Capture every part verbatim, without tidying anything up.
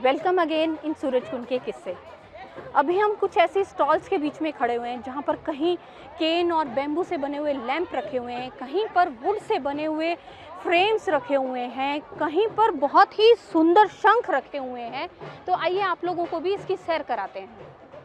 Welcome again in Surajkund के किस्से। अभी हम कुछ ऐसी स्टॉल्स के बीच में खड़े हुए हैं जहाँ पर कहीं केन और बैम्बू से बने हुए लैंप रखे हुए हैं, कहीं पर वुड से बने हुए फ्रेम्स रखे हुए हैं, कहीं पर बहुत ही सुंदर शंख रखे हुए हैं। तो आइए आप लोगों को भी इसकी सैर कराते हैं।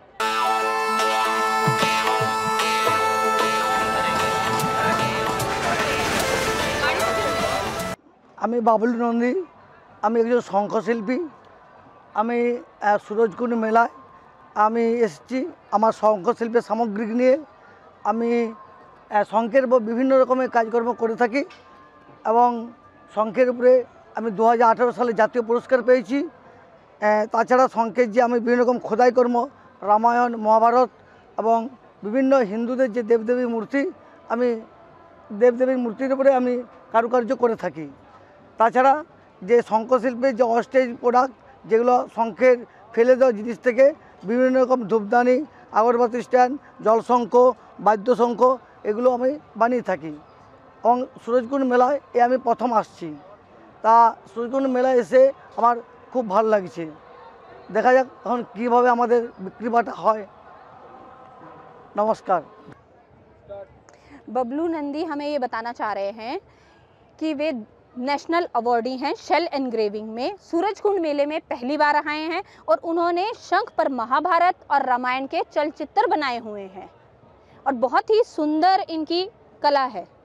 আমি বাবলু নন্দী, আমি একজন শঙ্খশিল্পী। আমি सूरजकुंड মেলায় আমি এসেছি আমার শঙ্খশিল্পের সামগ্রী নিয়ে। আমি শঙ্খের বিভিন্ন রকমের কাজকর্ম করে থাকি এবং শঙ্খের উপরে আমি দু হাজার আঠারো সালে জাতীয় পুরস্কার পেয়েছি। তাছাড়া শঙ্খের যে আমি বিভিন্ন রকম খোদাইকর্ম, রামায়ণ, মহাভারত এবং বিভিন্ন হিন্দুদের যে দেবদেবীর মূর্তি, আমি দেবদেবীর মূর্তির উপরে আমি কারুকার্য করে থাকি। তাছাড়া যে শঙ্খশিল্পের যে অস্টেজ প্রোডাক্ট, যেগুলো শঙ্খের ফেলে দেওয়া জিনিস থেকে বিভিন্ন রকম ধূপদানি, আগরবাতি স্ট্যান্ড, জলশঙ্খ, বাদ্যশঙ্খ, এগুলো আমি বানিয়ে থাকি এবং सूरजकुंड মেলায় এ আমি প্রথম আসছি। তা सूरजकुंड মেলায় এসে আমার খুব ভালো লাগছে। দেখা যাক এখন কীভাবে আমাদের বিক্রি বাটা হয়। नमस्कार। बबलू नंदी हमें ये बताना चाह रहे हैं कि वे नेशनल अवार्डी हैं शेल एनग्रेविंग में। सूरजकुंड मेले में पहली बार आए हैं और उन्होंने शंख पर महाभारत और रामायण के चलचित्र बनाए हुए हैं और बहुत ही सुंदर इनकी कला है।